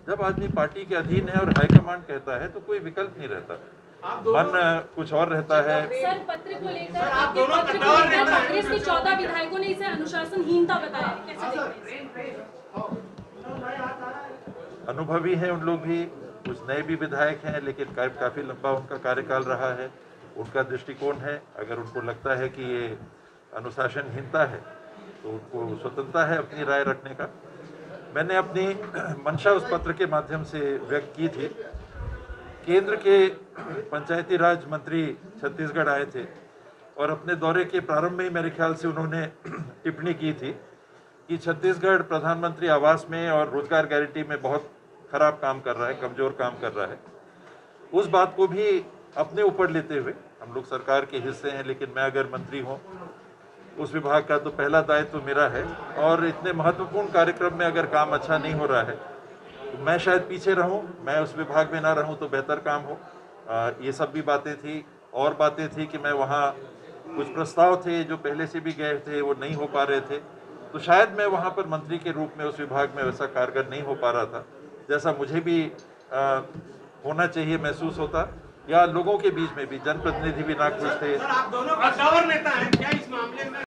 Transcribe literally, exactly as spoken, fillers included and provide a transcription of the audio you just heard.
जब आदमी पार्टी के अधीन है और हाईकमांड कहता है तो कोई विकल्प नहीं रहता, मन कुछ और रहता है। सर, पत्र को लेकर आपके पत्र को लेकर कांग्रेस के चौदह विधायकों ने इसे अनुशासनहीनता बताया, कैसे देखते हैं? अनुभवी हैं उन लोग भी, कुछ नए भी विधायक हैं, लेकिन काफी लंबा उनका कार्यकाल रहा है, उनका दृष्टिकोण है। अगर उनको लगता है कि ये अनुशासनहीनता है तो उनको स्वतंत्रता है अपनी राय रखने का। मैंने अपनी मंशा उस पत्र के माध्यम से व्यक्त की थी। केंद्र के पंचायती राज मंत्री छत्तीसगढ़ आए थे और अपने दौरे के प्रारंभ में ही मेरे ख्याल से उन्होंने टिप्पणी की थी कि छत्तीसगढ़ प्रधानमंत्री आवास में और रोजगार गारंटी में बहुत खराब काम कर रहा है, कमजोर काम कर रहा है। उस बात को भी अपने ऊपर लेते हुए, हम लोग सरकार के हिस्से हैं, लेकिन मैं अगर मंत्री हूँ उस विभाग का तो पहला दायित्व तो मेरा है, और इतने महत्वपूर्ण कार्यक्रम में अगर काम अच्छा नहीं हो रहा है तो मैं शायद पीछे रहूं, मैं उस विभाग में ना रहूं तो बेहतर काम हो। आ, ये सब भी बातें थी। और बातें थी कि मैं वहाँ कुछ प्रस्ताव थे जो पहले से भी गए थे, वो नहीं हो पा रहे थे, तो शायद मैं वहाँ पर मंत्री के रूप में उस विभाग में वैसा कारगर नहीं हो पा रहा था जैसा मुझे भी आ, होना चाहिए महसूस होता, या लोगों के बीच में भी जनप्रतिनिधि भी ना खुश थे। सर, आप दोनों कद्दावर नेता हैं, क्या इस मामले में